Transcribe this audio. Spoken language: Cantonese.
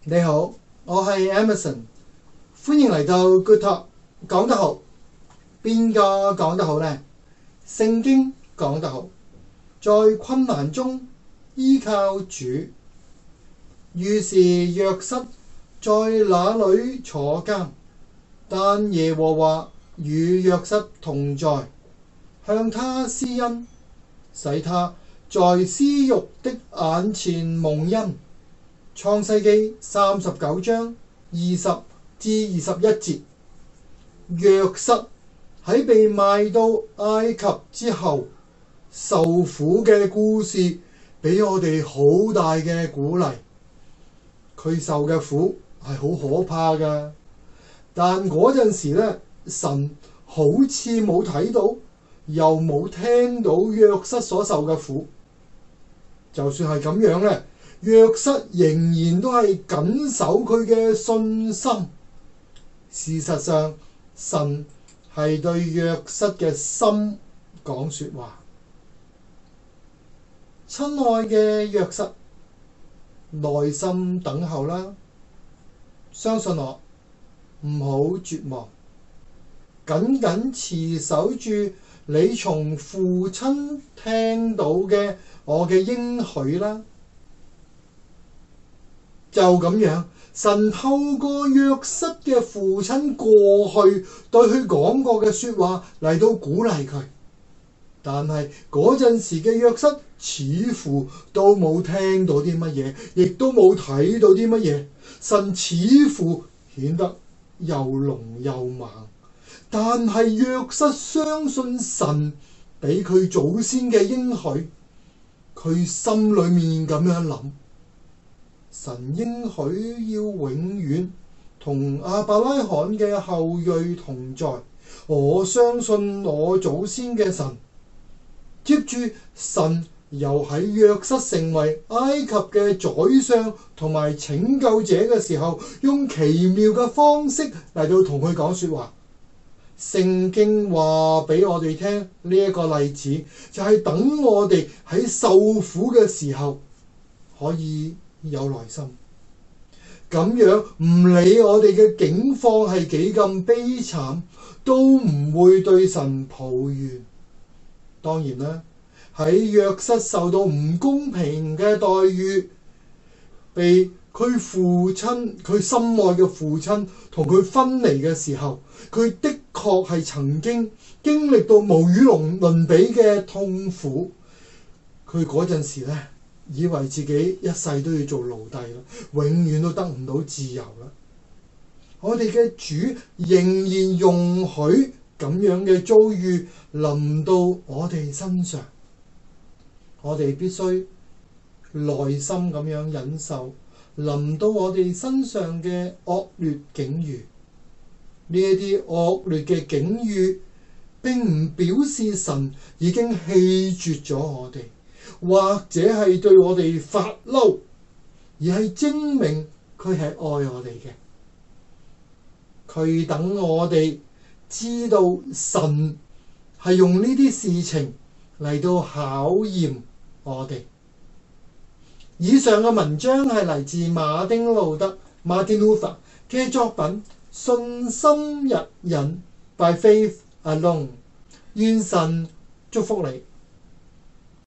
你好，我係 Emerson， 歡迎嚟到 Good Talk。講得好，邊個講得好呢？聖經講得好，在困難中依靠主。於是約瑟在那裡坐監，但耶和華與約瑟同在，向他施恩，使他在私欲的眼前蒙恩。創世記39章20至21節。約瑟喺被賣到埃及之後受苦嘅故事，俾我哋好大嘅鼓勵。佢受嘅苦係好可怕㗎，但嗰陣時咧，神好似冇睇到，又冇聽到約瑟所受嘅苦。就算係咁樣咧，約瑟仍然都係緊守佢嘅信心。事實上，神係對約瑟嘅心講說話。親愛嘅約瑟，耐心等候啦，相信我，唔好絕望，緊緊持守住你從父親聽到嘅我嘅應許啦。就咁樣，神透過約瑟嘅父親過去對佢講過嘅說話嚟到鼓勵佢，但係嗰陣時嘅約瑟似乎都冇聽到啲乜嘢，亦都冇睇到啲乜嘢。神似乎顯得又聾又盲，但係約瑟相信神俾佢祖先嘅應許，佢心裏面咁樣諗。神應許要永遠同亞伯拉罕嘅後裔同在，我相信我祖先嘅神。接住，神又喺約瑟成為埃及嘅宰相同埋拯救者嘅時候，用奇妙嘅方式嚟到同佢講說話。聖經話俾我哋聽呢一個例子，就係等我哋喺受苦嘅時候可以有耐心，咁樣唔理我哋嘅境況係幾咁悲慘，都唔會對神抱怨。當然啦，喺約瑟受到唔公平嘅待遇，被佢父親，佢心愛嘅父親同佢分離嘅時候，佢的確係曾經經歷到無與倫比嘅痛苦。佢嗰陣時咧，以為自己一世都要做奴隸啦，永遠都得唔到自由啦。我哋嘅主仍然容許咁樣嘅遭遇臨到我哋身上，我哋必須耐心咁樣忍受臨到我哋身上嘅惡劣境遇。呢一啲惡劣嘅境遇並唔表示神已經棄絕咗我哋，或者係對我哋發嬲，而係證明佢係愛我哋嘅。佢等我哋知道神係用呢啲事情嚟到考驗我哋。以上嘅文章係嚟自馬丁路德 Martin Luther 嘅作品《信心日引 By Faith Alone》。願神祝福你。